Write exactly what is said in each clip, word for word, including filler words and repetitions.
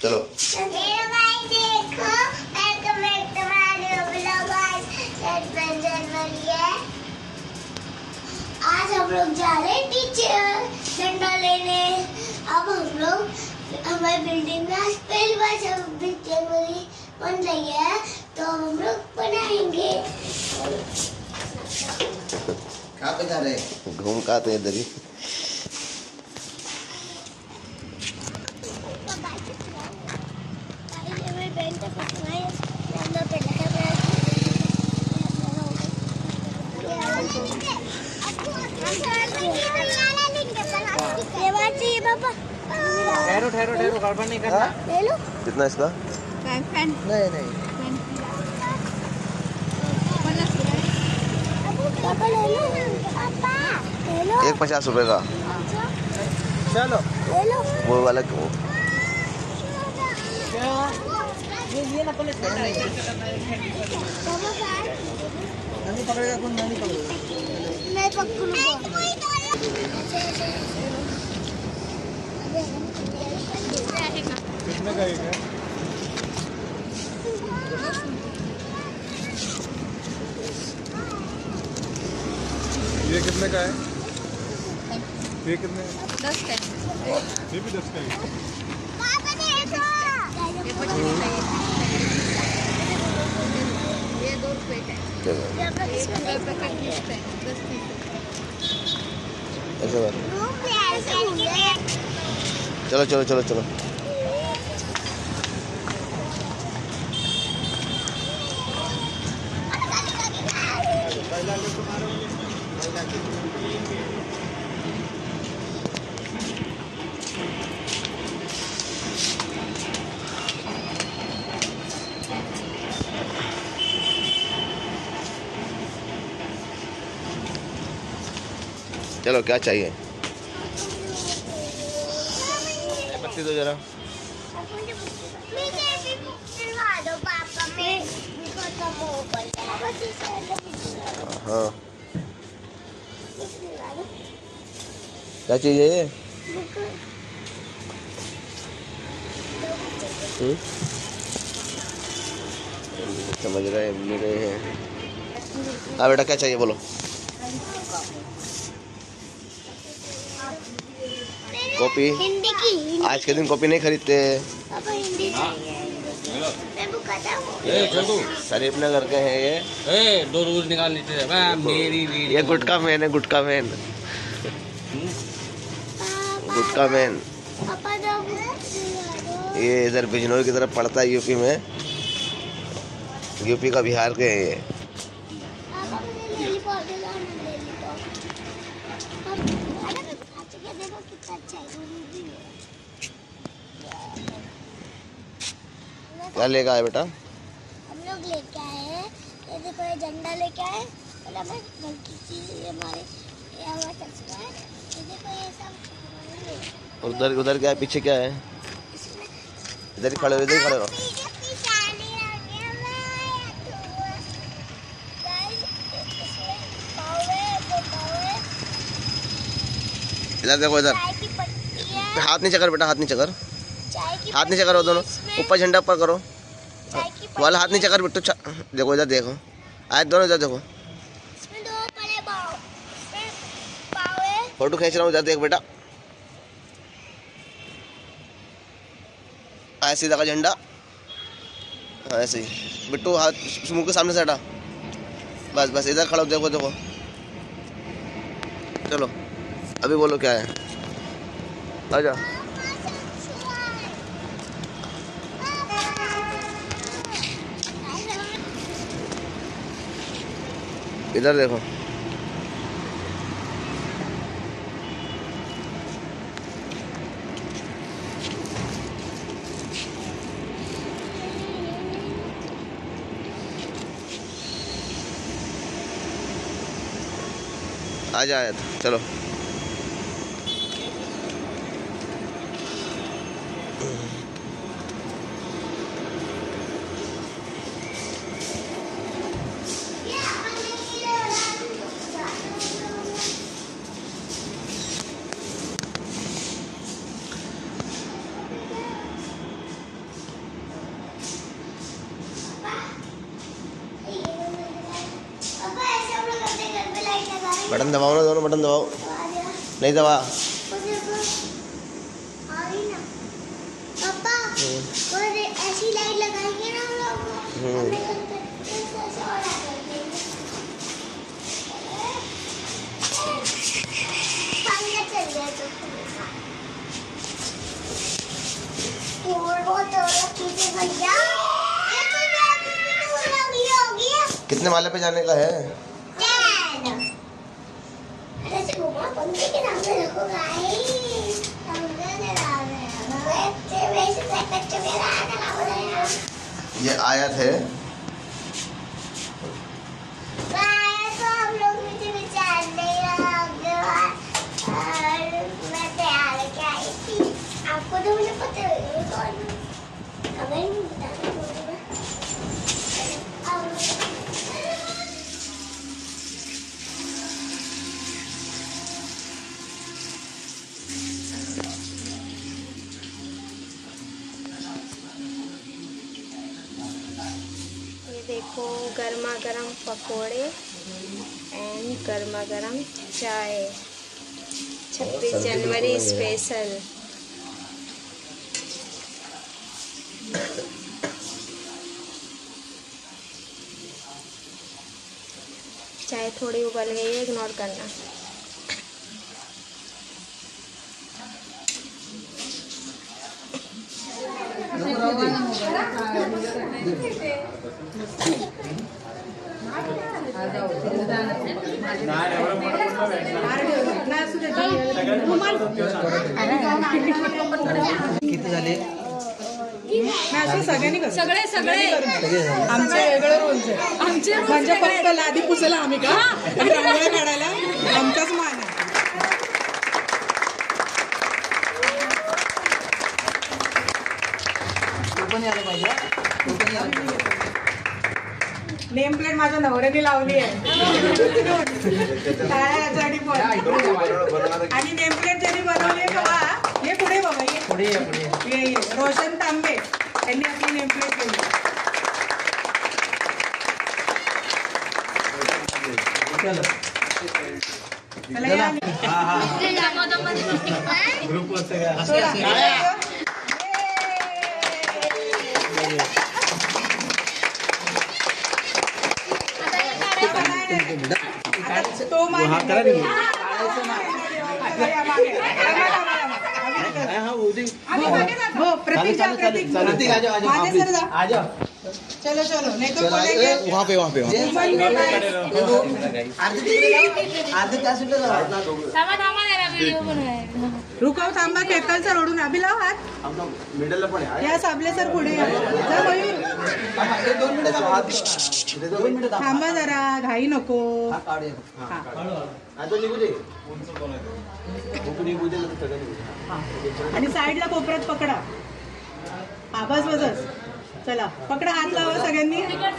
चलो आज हम लोग जा रहे हैं टीचर झंडा लेने। अब हम लोग हमारी बिल्डिंग में आज पहली बार छब्बीस जनवरी बन रही है, तो हम लोग बनाएंगे। कहाँ पे जा रहे हैं? घूम का आते इधर ही। ठहरो ठहरो ठहरो गड़बड़ नहीं करना। ले लो। कितना इसका? फैन फैन नहीं नहीं पापा ले लो। पापा ले लो। एक पचास रुपए का। चलो ले लो। वो वाला वो ये ये ना पुलिस नहीं पकड़ेगा। कौन नहीं पकड़ेगा? मैं पकड़ूंगा। कितने का एक है? ये कितने का है? ये कितने? दस का। ये भी दस का ही। ये दो रुपए का है। ये रुपए का गिफ्ट है। दस ऐसे बात। चलो चलो चलो चलो चलो क्या चाहिए? बत्ती दो जरा। हाँ क्या चाहिए ये? हम्म? समझ रहे मिल रहे हैं। हाँ बेटा क्या चाहिए बोलो? कॉपी? हिंदी की। आज के दिन कॉपी नहीं खरीदते। पापा हिंदी शरीफ नगर के हैं ये। ए, दो रोज निकाल नीचे से। मेरी वीडियो। ये गुटका मैन है, गुटका मैन, गुटका मैन। पापा ये इधर बिजनौर की तरफ पड़ता है, यूपी में। यूपी का बिहार के हैं ये। क्या लेकर आए बेटा? हम लोग लेके आए हैं, ये देखो ये झंडा लेके आए और हमें गलती चीज हमारे ये हमारा चश्मा है, ये देखो ये सब। और उधर उधर क्या है? पीछे क्या है? इधर ही खड़े हो, इधर ही खड़े रहो। इधर देखो, इधर हाथ नीचे कर बेटा, हाथ नीचे कर, हाथ नीचे करो दोनों। ऊपर झंडा ऊपर करो, वाला हाथ नीचे कर बिट्टू। देखो इधर देखो, आए दोनों इधर देखो। फोटो खींच रहा हूँ, इधर देख बेटा। ऐसे सीधा का झंडा, ऐसे ही बिट्टू, हाथ मुंह के सामने से हटा। बस बस इधर खड़ा हो, देखो देखो। चलो अभी बोलो क्या है? आजा। इधर देखो, आ जाए चलो। बटन दबाओ ना, दोनों बटन दबाओ। आ गया। नहीं दबा। वो देखो, आ गई ना। पापा, वो रे- ऐसी लाइट लगाएंगे ना हम लोग। हम्म। हमें लगता है ऐसे ऐसे और आ जाएंगे। पंखा चल गया तो। और वो तो खींचे भैया। ये तो जाती है, तो लगी होगी। कितने माले पे जाने का है? Ten. ऐसे घुमा पंखे के नाम पे रखो गाइस। पंखे के नाम पे वैसे वैसे से कच्चे मेरा आने का बोला यार। ये आयत है। गाइस तो हम लोग नीचे नीचे आने लगे और मैं तैयार होके आई थी। आपको तो मुझे पता है कौन हमें नहीं बताना बोलूँगा। अब ये देखो गर्मा गर्म पकोड़े एंड गर्मा गर्म चाय, छब्बीस जनवरी स्पेशल। चाय थोड़ी उबल गई है, इग्नोर करना। किती झाले? सगळे सगळे आमचे वेगळे रोल्स आहे आमचे म्हणजे फक्त लादी पुसायला आम्ही का रांगोळ्या काढायला आमचाच मान आहे. नेम प्लेट माझ्या नवऱ्याने लावली आहे याच्यासाठी पण. आणि नेम प्लेट ज्यांनी बनवली बाबा हे पुढे बाबा ये पुढे ये ये रोशन तांबे यांनी आपली नेम प्लेट केली. चला या. तो मागे हो प्रतीक जा प्रतीक आगे सर जा. चलो चलो नहीं तो बोलेंगे वहाँ पे वहाँ पे रुको थांबा केतलचा रोडून अभि लाव हात या साबले सर पुढे या. जा मयूर थांबा जरा घाई नको. आणि साईडला कोपऱ्यात पकडा. आवाज बसच. चला पकडा हात लावा सगळ्यांनी.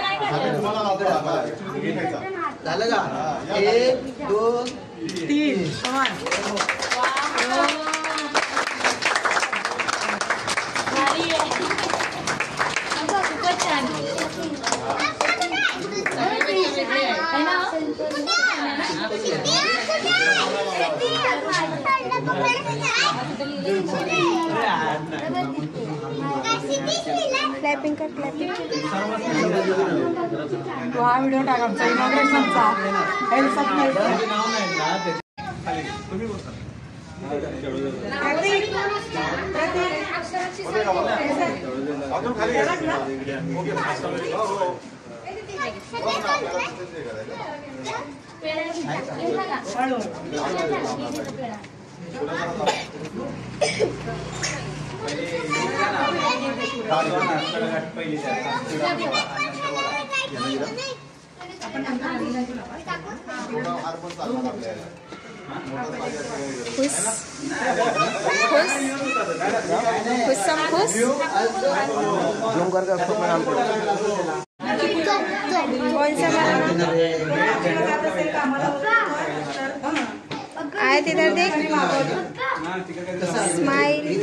झालं का? एक दोन तीन वन. क्लॅपिंग कर क्लॅपिंग. तो हा व्हिडिओ टाक आमचा इनॉग्रेशनचा. हेल्थ ऑफ प्रतीक खुश खुश खुश सम खुश. जूम करके उसको प्रणाम करो। कौन सा वाला आए इधर देख. स्माइल.